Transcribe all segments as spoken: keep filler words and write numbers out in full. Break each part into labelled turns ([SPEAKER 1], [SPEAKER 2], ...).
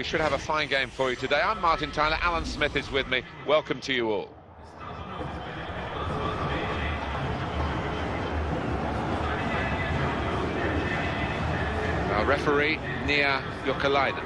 [SPEAKER 1] we should have a fine game for you today. I'm Martin Tyler, Alan Smith is with me. Welcome to you all. Our referee, Nia Jokelainen.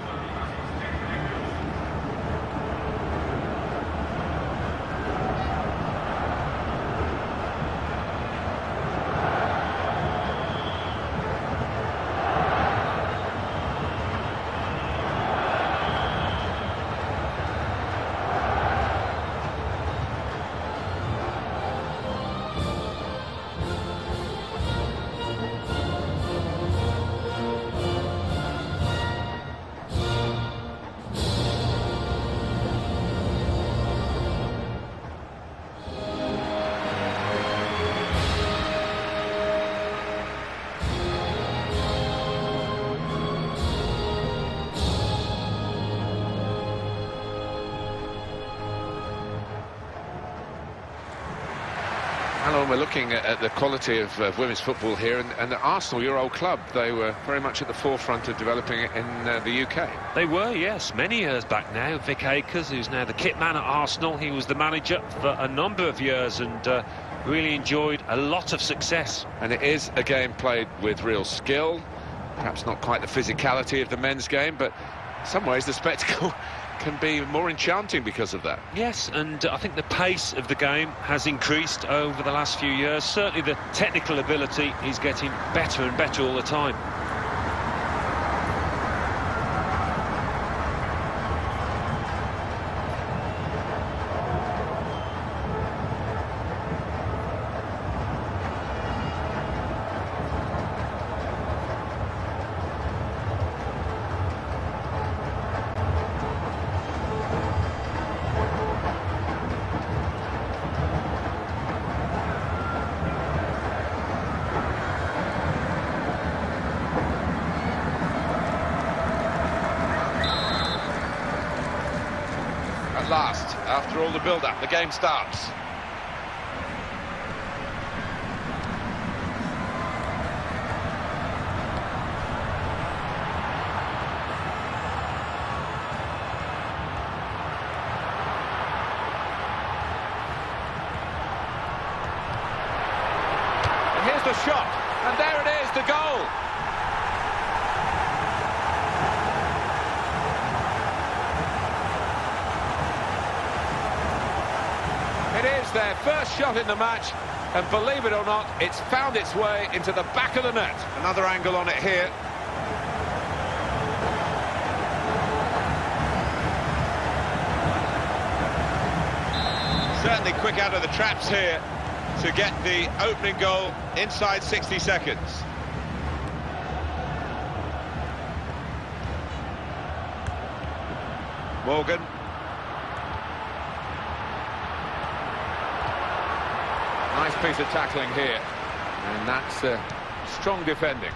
[SPEAKER 1] Hello, we're looking at, at the quality of uh, women's football here, and, and Arsenal, your old club, they were very much at the forefront of developing it in uh, the U K.
[SPEAKER 2] They were, yes, many years back now. Vic Akers, who's now the kit man at Arsenal, he was the manager for a number of years and uh, really enjoyed a lot of success.
[SPEAKER 1] And it is a game played with real skill, perhaps not quite the physicality of the men's game, but in some ways the spectacle can be more enchanting because of that.
[SPEAKER 2] Yes, and I think the pace of the game has increased over the last few years. Certainly the technical ability is getting better and better all the time.
[SPEAKER 1] Last, after all the build-up, the game starts. And here's the shot, and there it is, the goal. It is their first shot in the match, and believe it or not, it's found its way into the back of the net. Another angle on it here. Certainly quick out of the traps here to get the opening goal inside sixty seconds. Morgan. Nice piece of tackling here, and that's uh, strong defending.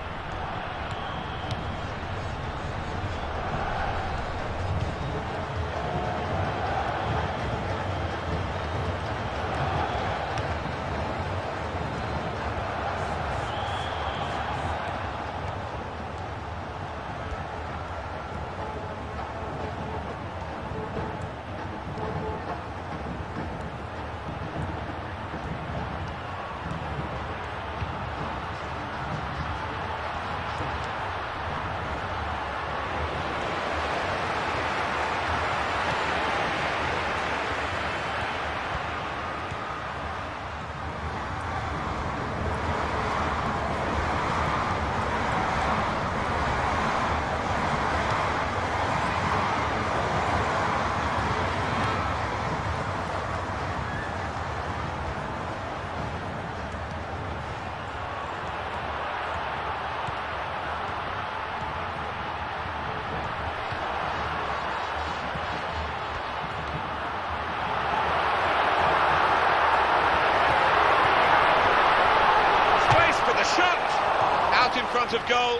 [SPEAKER 1] In front of goal.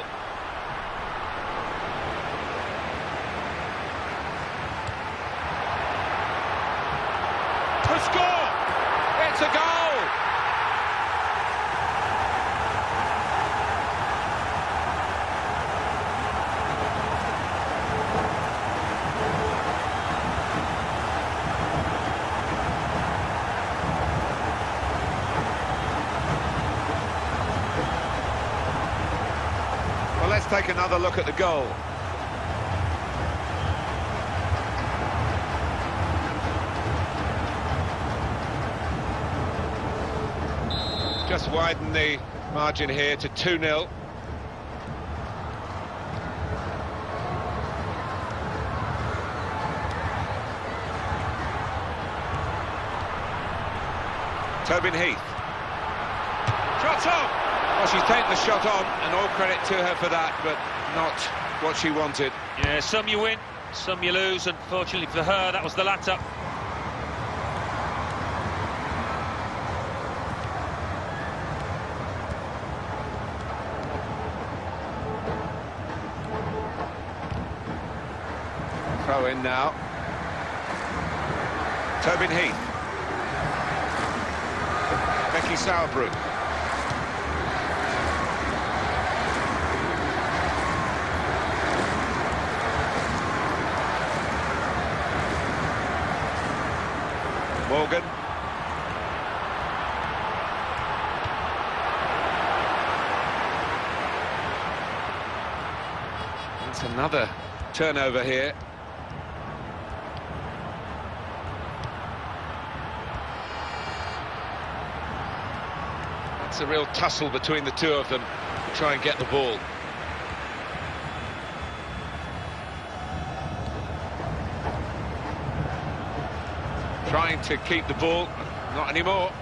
[SPEAKER 1] To score! It's a goal! take another look at the goal. Just widen the margin here to two nil. Tobin Heath. Shot on! Well, she's taken the shot on, and all credit to her for that, but not what she wanted.
[SPEAKER 2] Yeah, some you win, some you lose. Unfortunately for her, that was the latter.
[SPEAKER 1] Throw in now. Tobin Heath. Becky Sauerbruch. Morgan. That's another turnover here. It's a real tussle between the two of them to try and get the ball. Trying to keep the ball, not anymore.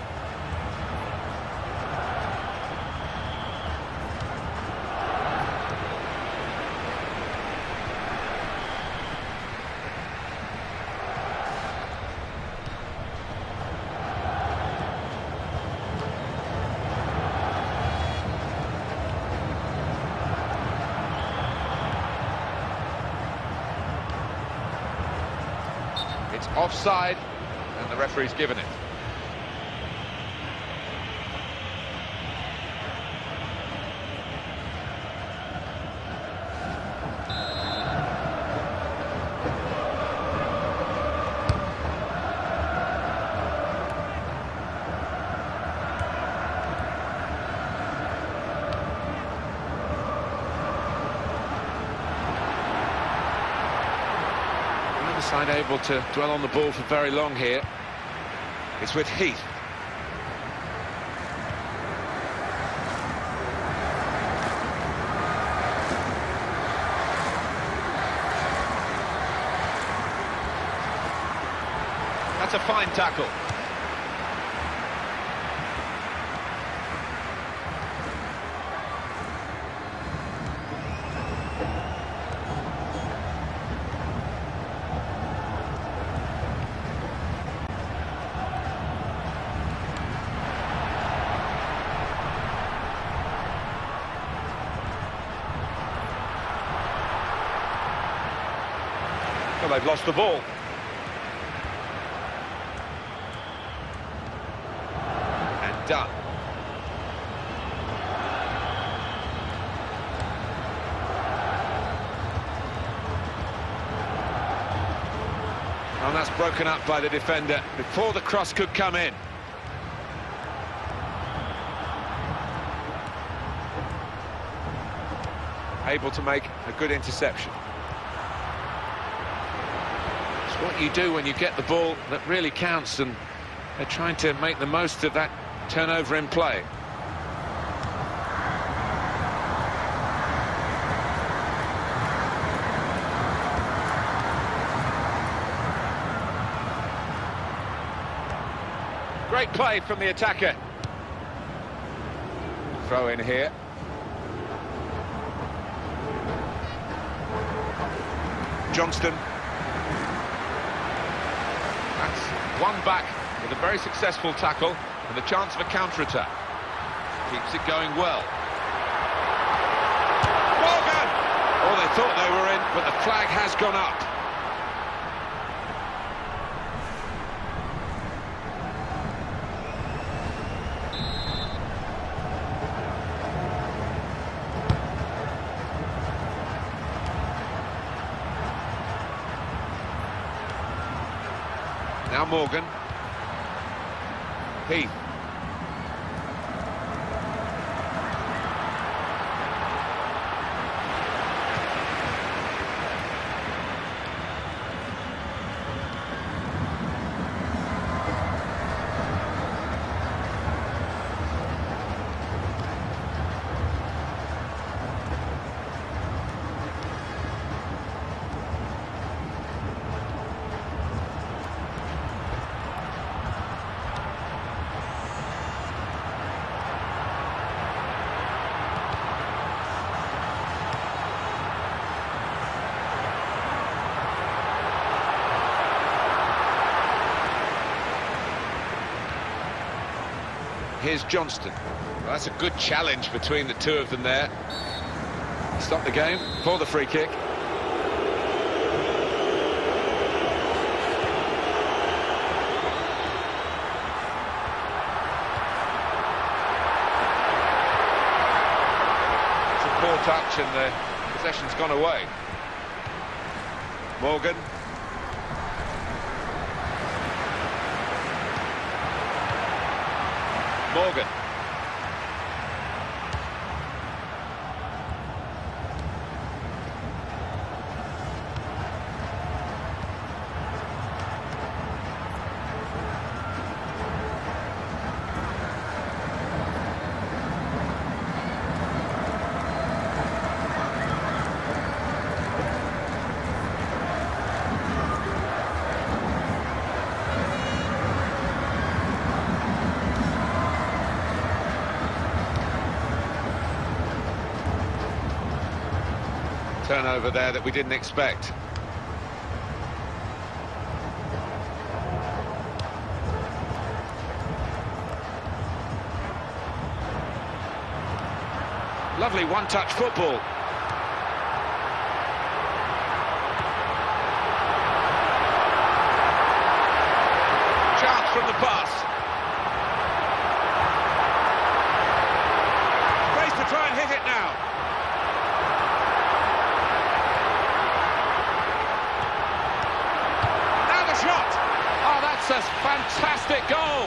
[SPEAKER 1] It's offside, and the referee's given it. Side able to dwell on the ball for very long here. It's with Heath. That's a fine tackle. Well, they've lost the ball. And done. And that's broken up by the defender before the cross could come in. Able to make a good interception. It's what you do when you get the ball that really counts, and they're trying to make the most of that turnover in play. Great play from the attacker. Throw in here. Johnston. That's one back with a very successful tackle and the chance of a counter-attack. Keeps it going well. Morgan! Oh, they thought they were in, but the flag has gone up. Now Morgan. Heath. Here's Johnston. Well, that's a good challenge between the two of them there. Stop the game for the free kick. It's a poor touch and the possession's gone away. Morgan. Morgan. Turnover there that we didn't expect. Lovely one-touch football. Chance from the pass. Space to try and hit it now. Shot! Oh, that's a fantastic goal!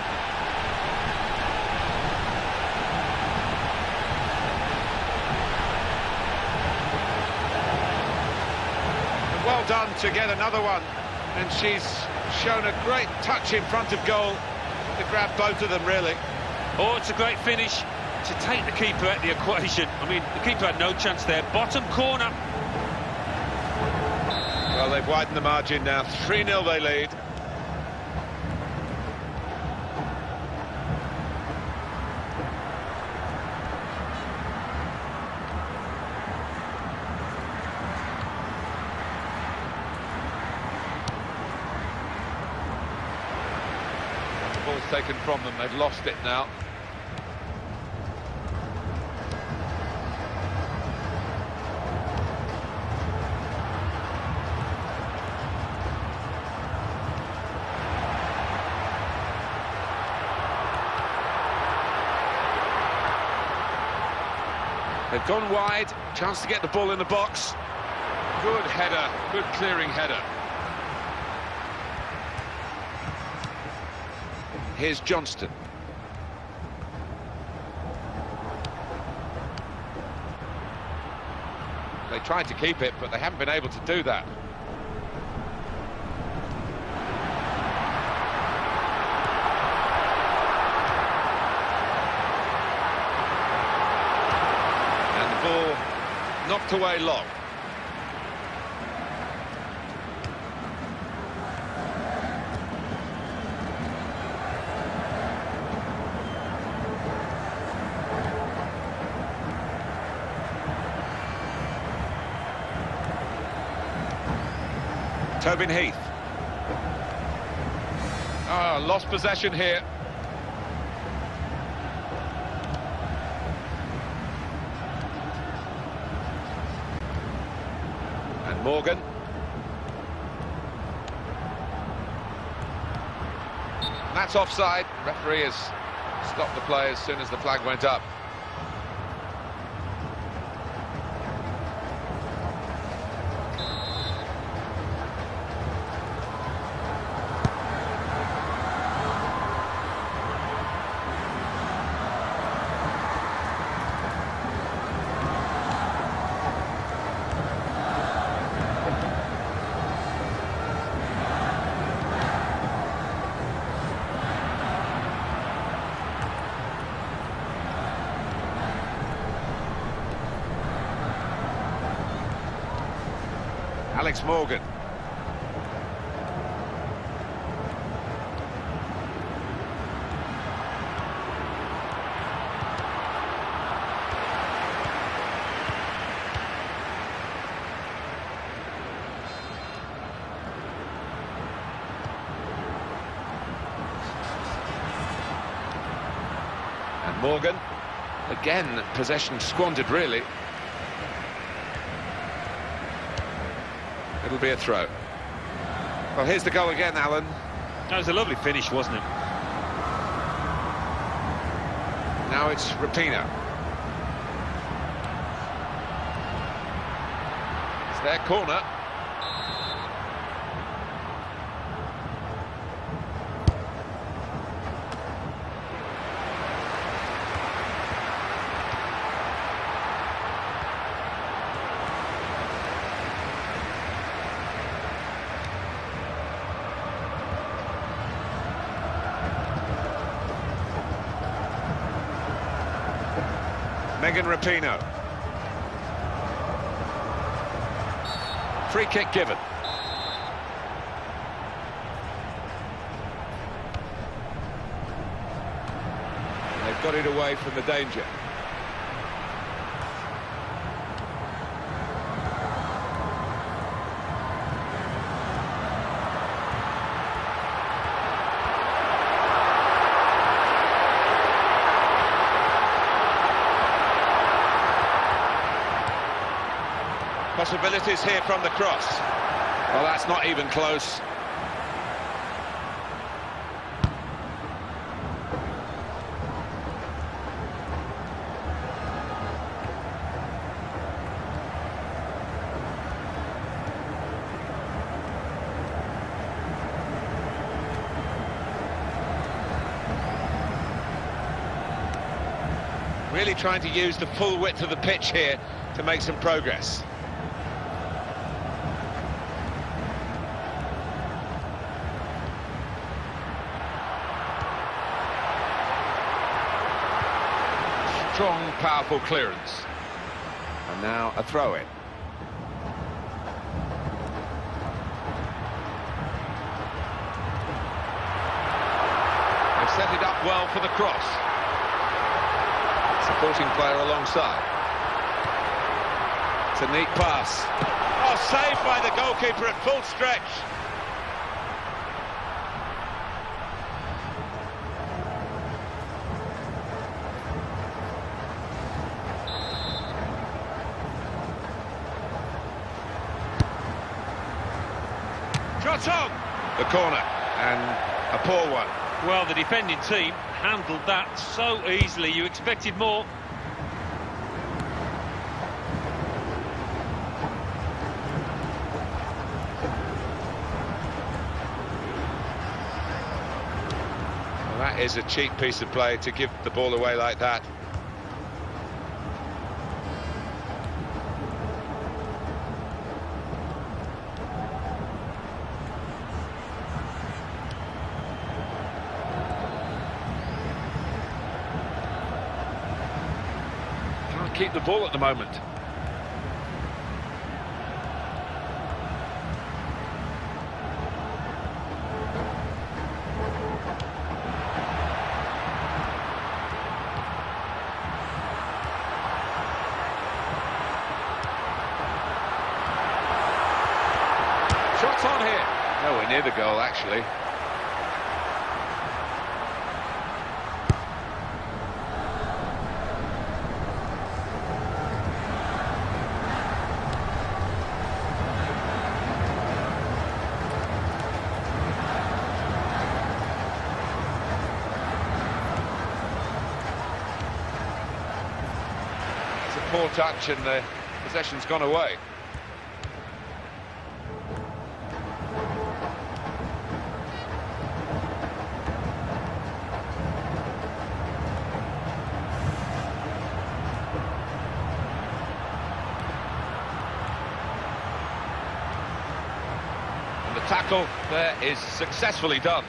[SPEAKER 1] And well done to get another one. And she's shown a great touch in front of goal to grab both of them, really.
[SPEAKER 2] Oh, it's a great finish to take the keeper at the equation. I mean, the keeper had no chance there. Bottom corner.
[SPEAKER 1] Well, they've widened the margin now. three nil they lead. The ball's taken from them. They've lost it now. They've gone wide, chance to get the ball in the box. Good header, good clearing header. Here's Johnston. They tried to keep it, but they haven't been able to do that. Ball knocked away long. Tobin Heath. Ah, oh, lost possession here. Morgan. That's offside. Referee has stopped the play as soon as the flag went up. Alex Morgan. And Morgan, again, possession squandered, really. It'll be a throw. Well, here's the goal again, Alan.
[SPEAKER 2] That was a lovely finish, wasn't it?
[SPEAKER 1] Now it's Rapinoe. It's their corner. Megan Rapinoe. Free kick given. They've got it away from the danger. Possibilities here from the cross. Well, that's not even close. Really trying to use the full width of the pitch here to make some progress. Strong, powerful clearance. And now a throw-in. They've set it up well for the cross. Supporting player alongside. It's a neat pass. Oh, saved by the goalkeeper at full stretch. Shot on! The corner, and a poor one.
[SPEAKER 2] Well, the defending team handled that so easily. You expected more.
[SPEAKER 1] Well, that is a cheap piece of play to give the ball away like that. Keep the ball at the moment. Shots on here. Nowhere near the goal, actually. Poor touch and the possession's gone away. And the tackle there is successfully done.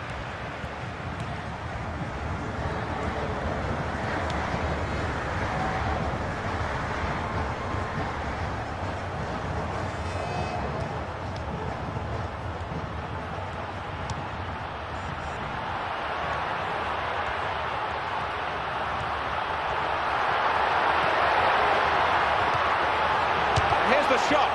[SPEAKER 1] Here's the shot.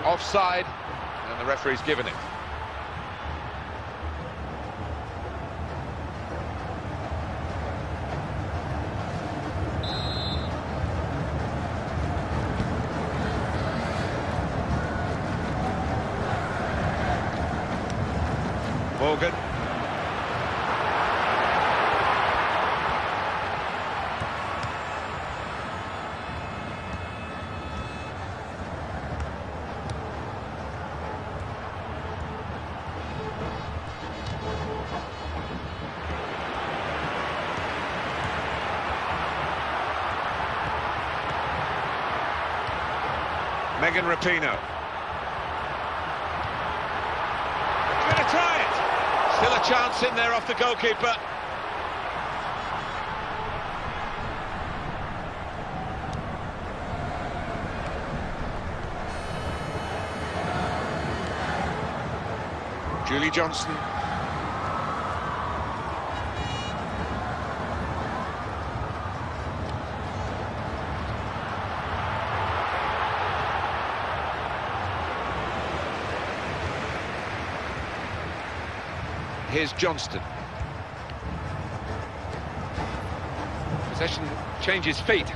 [SPEAKER 1] Offside, and the referee's given it. Morgan. Megan Rapinoe. Going to try it. Still a chance in there off the goalkeeper. Julie Johnston. Here's Johnston. Possession changes feet.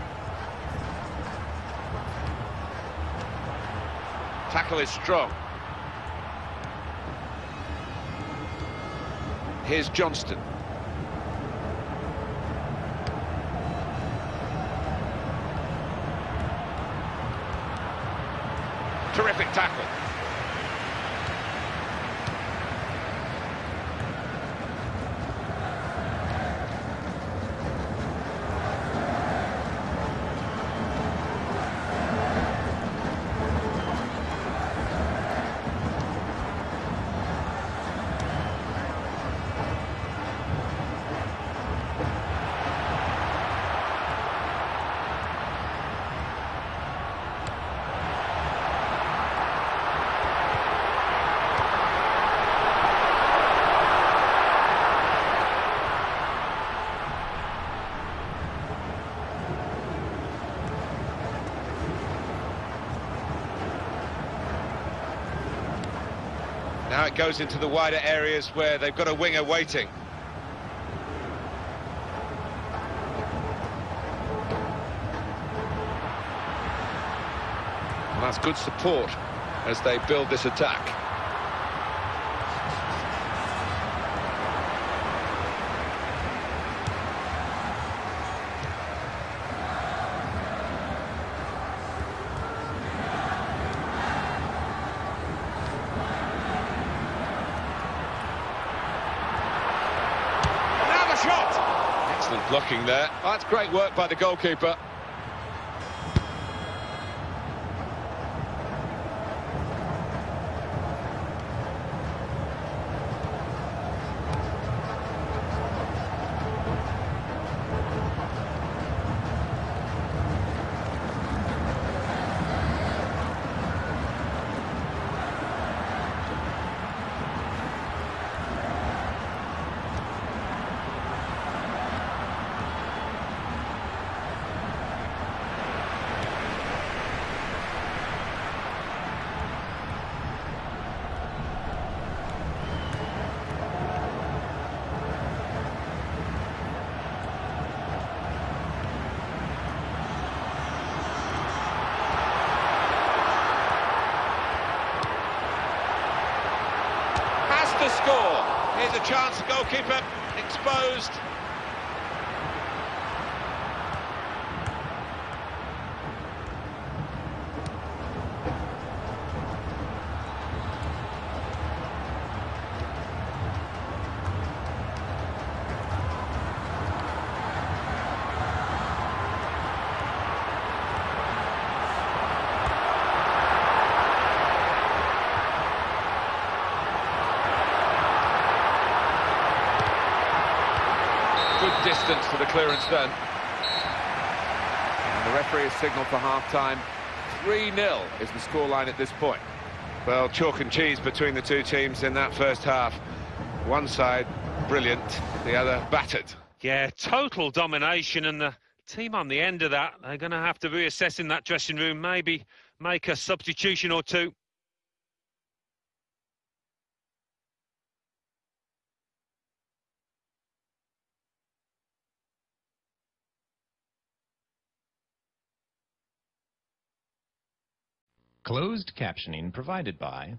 [SPEAKER 1] Tackle is strong. Here's Johnston. Terrific tackle. Now it goes into the wider areas where they've got a winger waiting. And that's good support as they build this attack. Excellent blocking there. Oh, that's great work by the goalkeeper. To score. Here's a chance, goalkeeper exposed. Good distance for the clearance then. And the referee has signalled for half-time. three nil is the scoreline at this point. Well, chalk and cheese between the two teams in that first half. One side brilliant, the other battered.
[SPEAKER 2] Yeah, total domination, and the team on the end of that, they're going to have to reassess in that dressing room, maybe make a substitution or two.
[SPEAKER 3] Closed captioning provided by...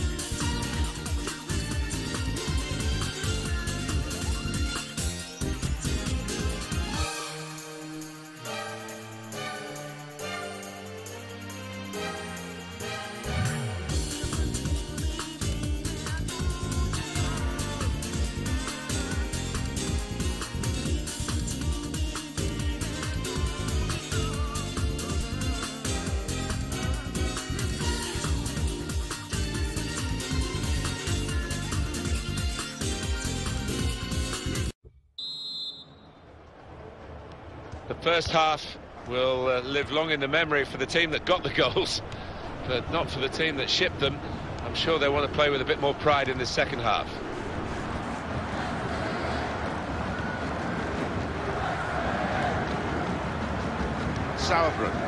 [SPEAKER 1] The first half will uh, live long in the memory for the team that got the goals, but not for the team that shipped them. I'm sure they want to play with a bit more pride in the second half. Sauerbrunn.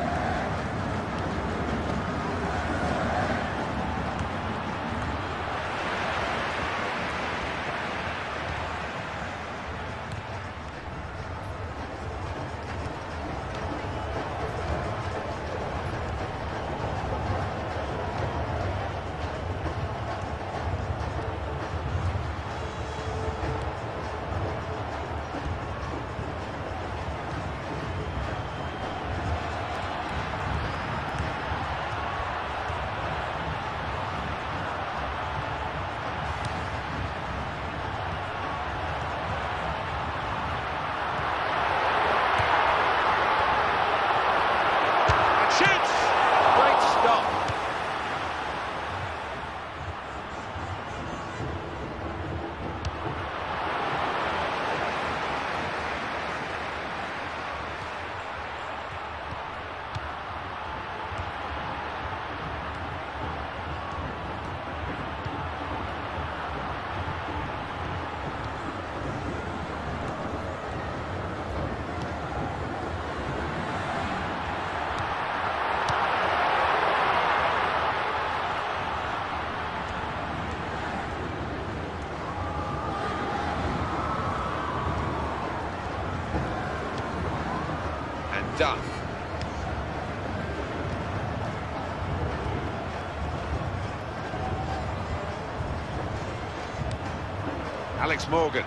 [SPEAKER 1] Done. Alex Morgan.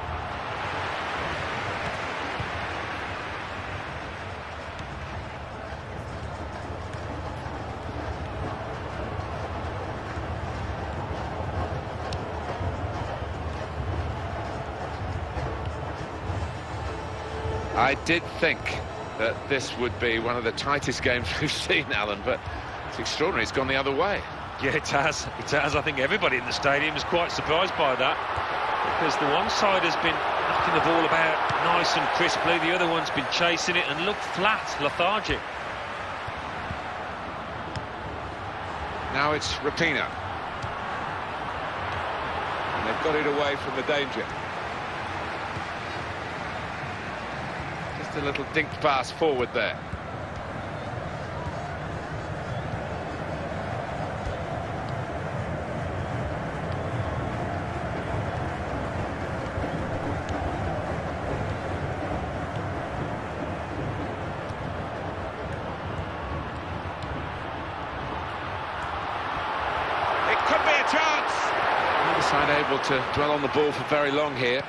[SPEAKER 1] I did think that this would be one of the tightest games we've seen, Alan, but it's extraordinary. It's gone the other way.
[SPEAKER 2] Yeah, it has. It has. I think everybody in the stadium is quite surprised by that, because the one side has been knocking the ball about nice and crisply, the other one's been chasing it and looked flat, lethargic.
[SPEAKER 1] Now it's Rapinoe. And they've got it away from the danger. A little dinked pass forward there. It could be a chance. Neither side able to dwell on the ball for very long here.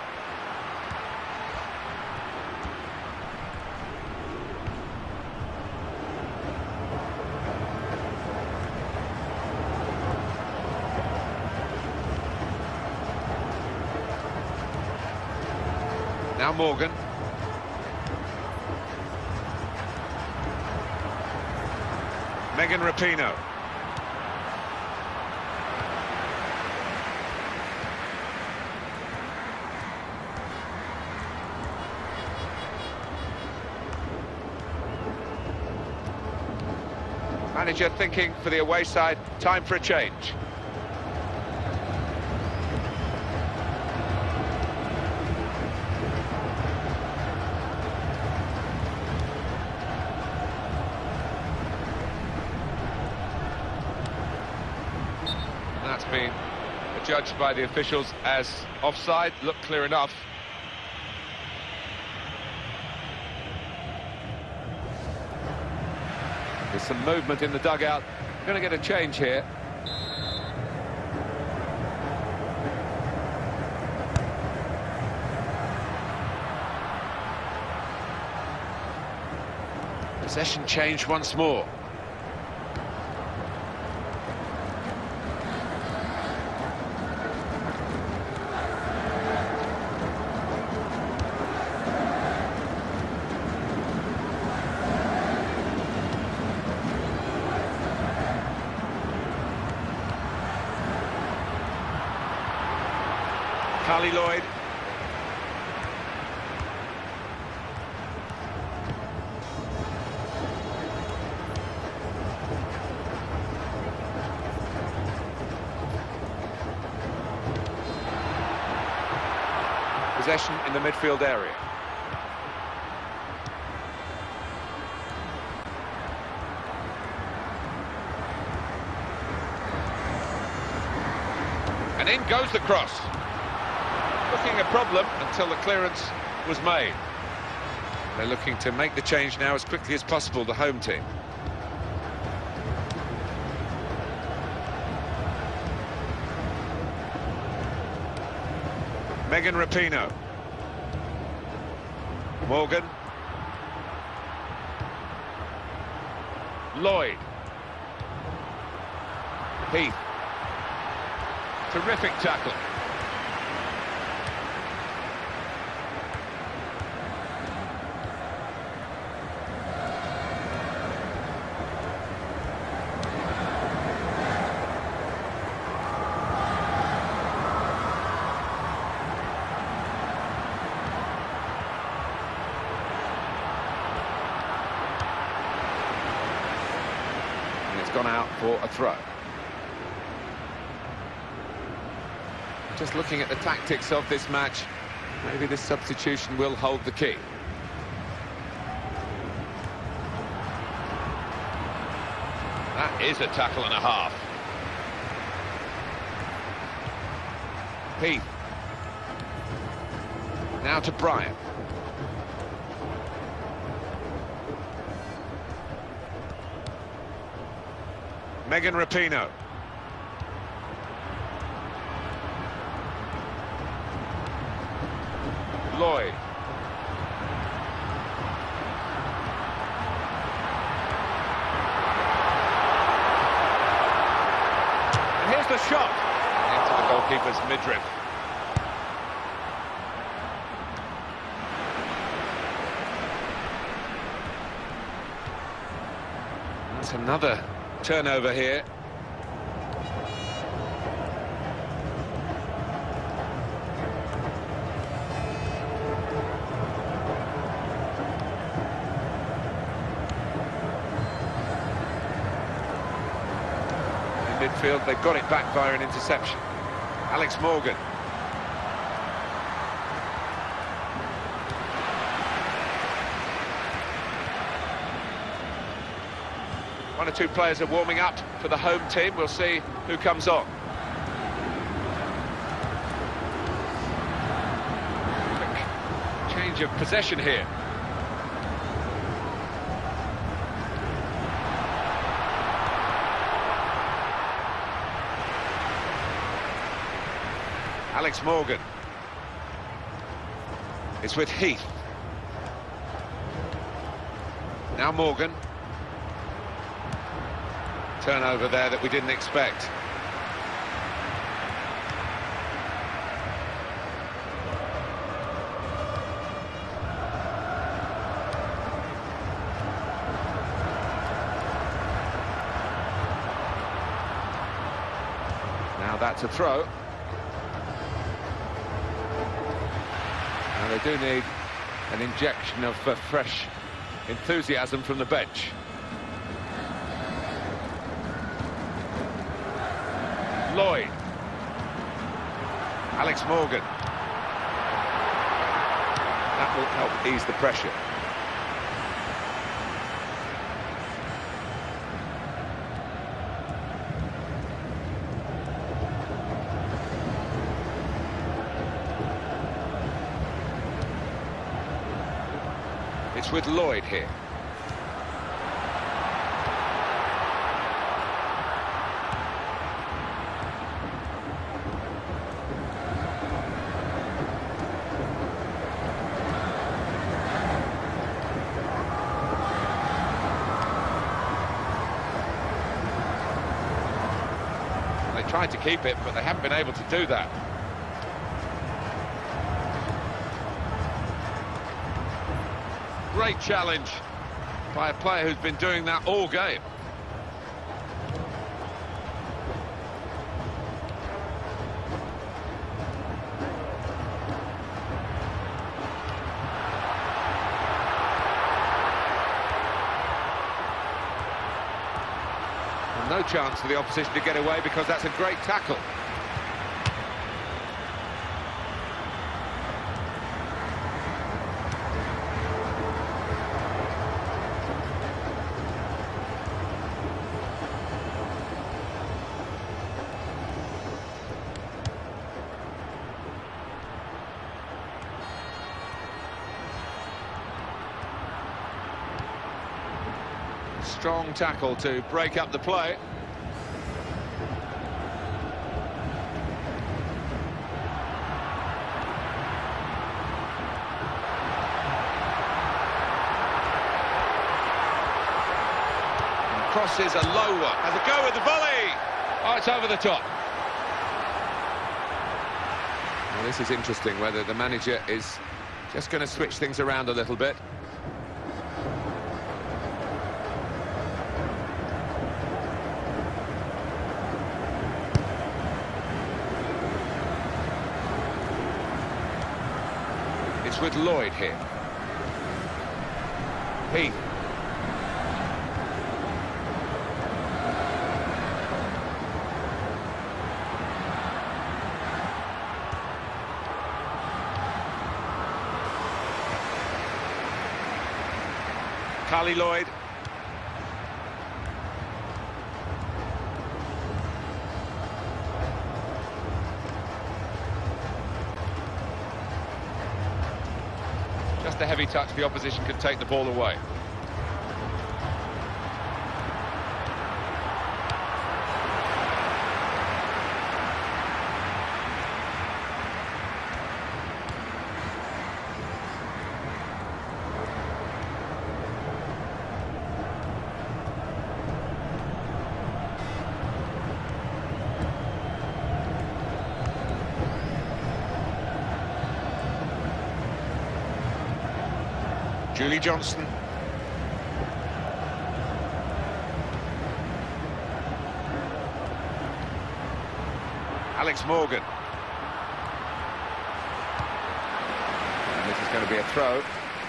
[SPEAKER 1] Now Morgan. Megan Rapinoe. Manager thinking for the away side, time for a change. That's been judged by the officials as offside. Looked clear enough. There's some movement in the dugout. going to get a change here. Possession change once more. Carly Lloyd. Possession in the midfield area. And in goes the cross. Looking a problem until the clearance was made. They're looking to make the change now as quickly as possible, the home team. Megan Rapinoe. Morgan. Lloyd. Heath. Terrific tackle. Gone out for a throw. Just looking at the tactics of this match, maybe this substitution will hold the key. That is a tackle and a half. Heath. Now to Bryant. Megan Rapinoe. Lloyd. And here's the shot. Into the goalkeeper's midriff. That's another turnover here. In midfield, they've got it back via an interception. Alex Morgan. One or two players are warming up for the home team. We'll see who comes on. Quick change of possession here. Alex Morgan. It's with Heath. Now Morgan. Turnover there that we didn't expect. Now that's a throw. Now they do need an injection of uh, fresh enthusiasm from the bench. Lloyd. Alex Morgan. That will help ease the pressure. It's with Lloyd here. tried to keep it, but they haven't been able to do that. Great challenge by a player who's been doing that all game. And no chance for the opposition to get away, because that's a great tackle. Strong tackle to break up the play. And crosses a low one. Has a go with the volley. Oh, it's over the top. Well, this is interesting, whether the manager is just going to switch things around a little bit. It's with Lloyd here. Heath. Carly Lloyd. Just a heavy touch, the opposition could take the ball away. Julie Johnston. Alex Morgan. And this is going to be a throw.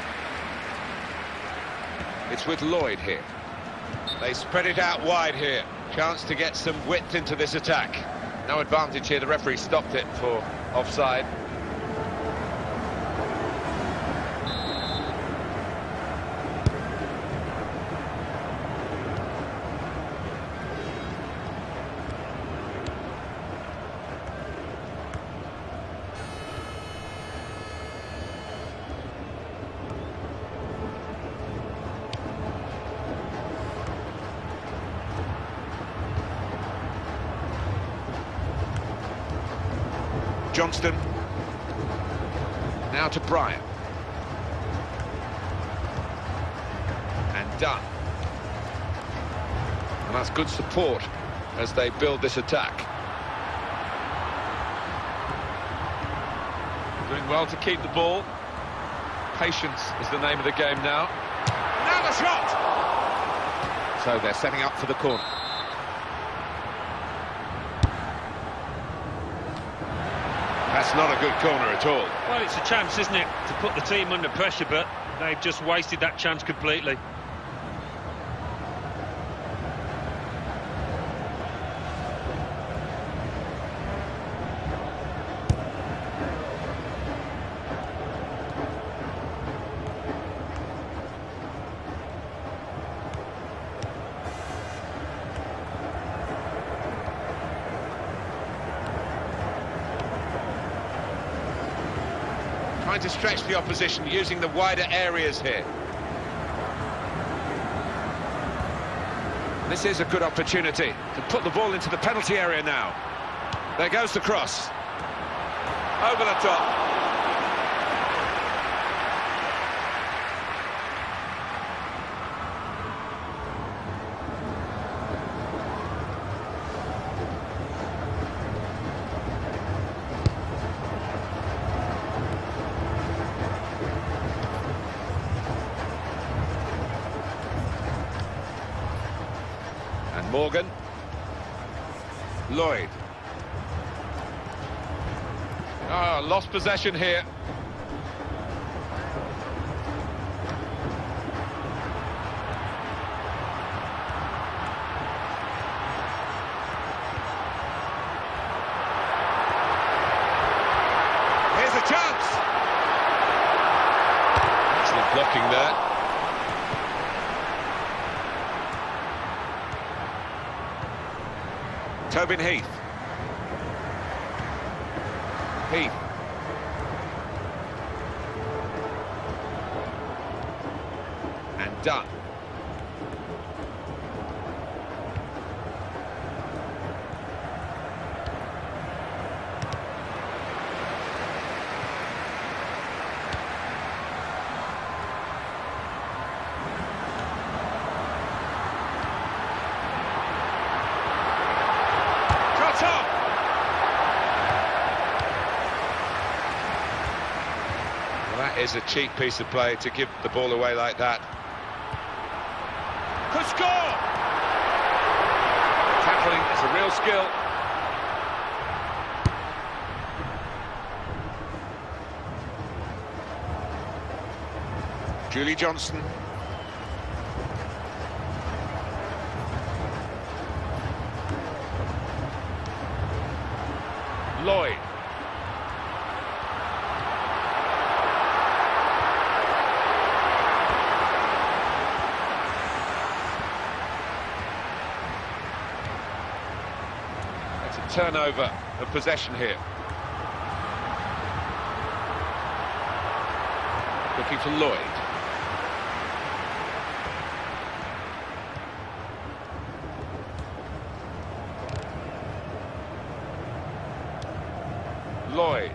[SPEAKER 1] It's with Lloyd here. They spread it out wide here. Chance to get some width into this attack. No advantage here. The referee stopped it for offside. Johnston. Now to Bryant. And done. And that's good support as they build this attack. Doing well to keep the ball. Patience is the name of the game now. Now the shot! So they're setting up for the corner. That's not a good corner at all.
[SPEAKER 2] Well, it's a chance, isn't it, to put the team under pressure, but they've just wasted that chance completely.
[SPEAKER 1] Trying to stretch the opposition, using the wider areas here. This is a good opportunity to put the ball into the penalty area now. There goes the cross. Over the top. Morgan. Lloyd. Ah, lost possession here. Here's a chance. Excellent blocking there. Tobin Heath. Heath. And done. That is a cheap piece of play to give the ball away like that. Could score! Tackling is a real skill. Julie Johnson. Lloyd. Turnover of possession here. Looking for Lloyd. Lloyd.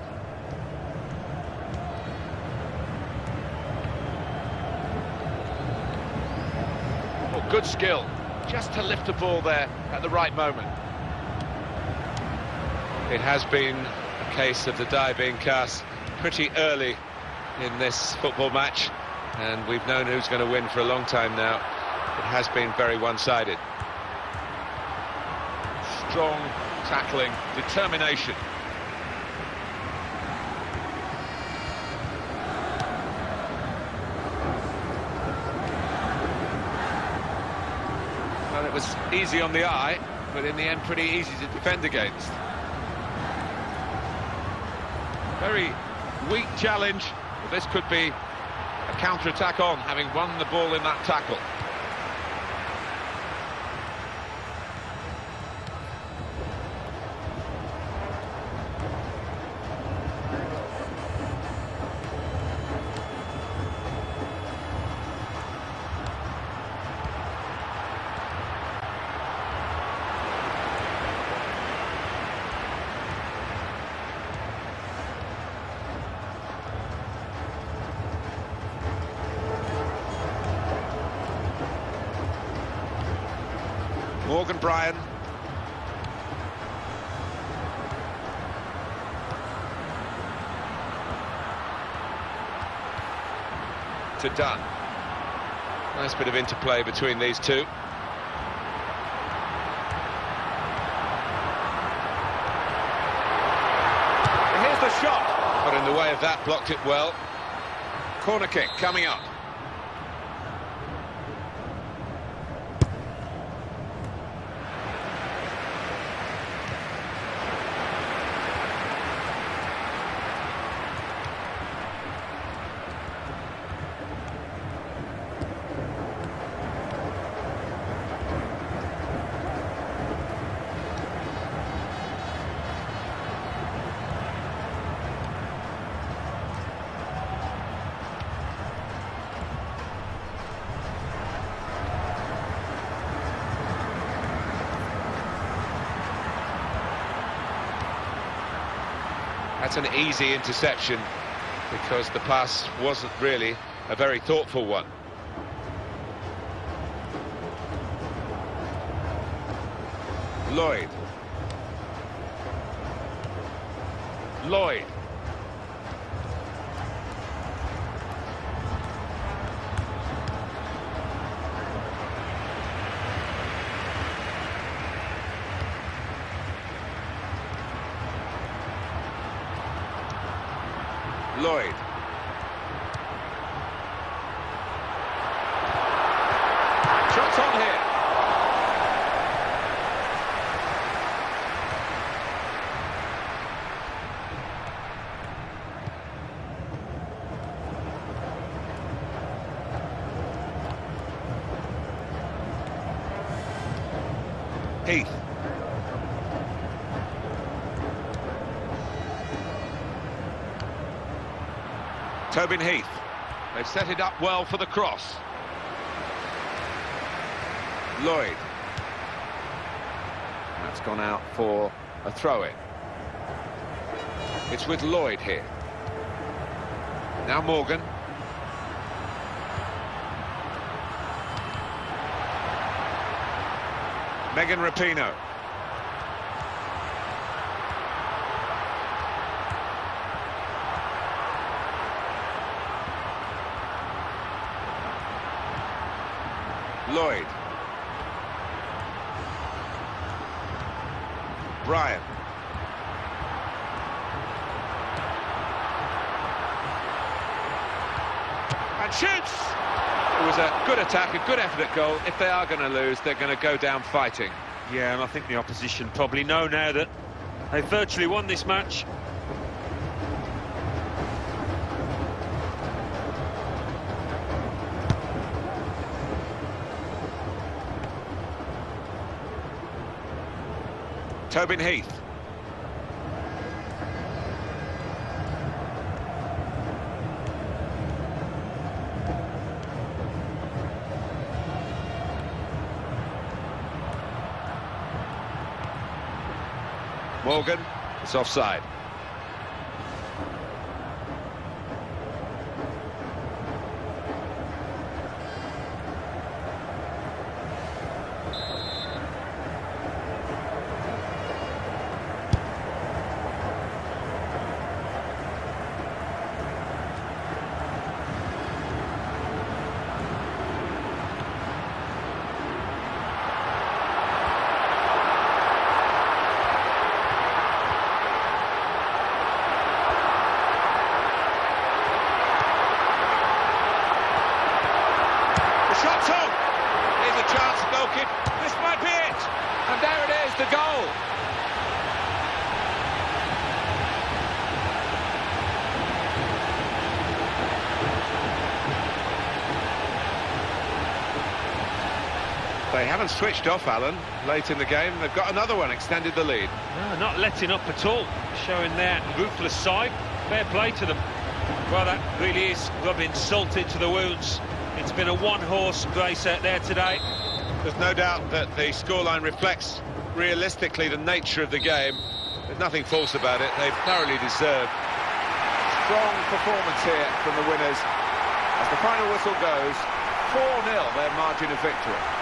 [SPEAKER 1] Oh, good skill. Just to lift the ball there at the right moment. It has been a case of the die being cast pretty early in this football match, and we've known who's going to win for a long time now. It has been very one-sided. Strong tackling, determination. Well, it was easy on the eye, but in the end pretty easy to defend against. Very weak challenge, but this could be a counter-attack on, having won the ball in that tackle. Morgan Bryan. To Dunn. Nice bit of interplay between these two. And here's the shot. But in the way of that, blocked it well. Corner kick coming up. That's an easy interception because the pass wasn't really a very thoughtful one. Lloyd. Lloyd. Lloyd. Shots on here. Heath. Tobin Heath. They've set it up well for the cross. Lloyd. That's gone out for a throw-in. It's with Lloyd here. Now Morgan. Megan Rapinoe. Lloyd. Bryan. And shoots! It was a good attack, a good effort at goal. If they are going to lose, they're going to go down fighting.
[SPEAKER 2] Yeah, and I think the opposition probably know now that they've virtually won this match.
[SPEAKER 1] Tobin Heath. Morgan, it's offside. Shot's on! Here's a chance to goalkeeper. This might be it! And there it is, the goal! They haven't switched off, Alan, late in the game. They've got another one, extended the lead.
[SPEAKER 2] No, not letting up at all, showing their ruthless side. Fair play to them. Well, that really is rubbing salt into the wounds. It's been a one-horse race out there today.
[SPEAKER 1] There's no doubt that the scoreline reflects realistically the nature of the game. There's nothing false about it. They've thoroughly deserved. Strong performance here from the winners. As the final whistle goes, four nil their margin of victory.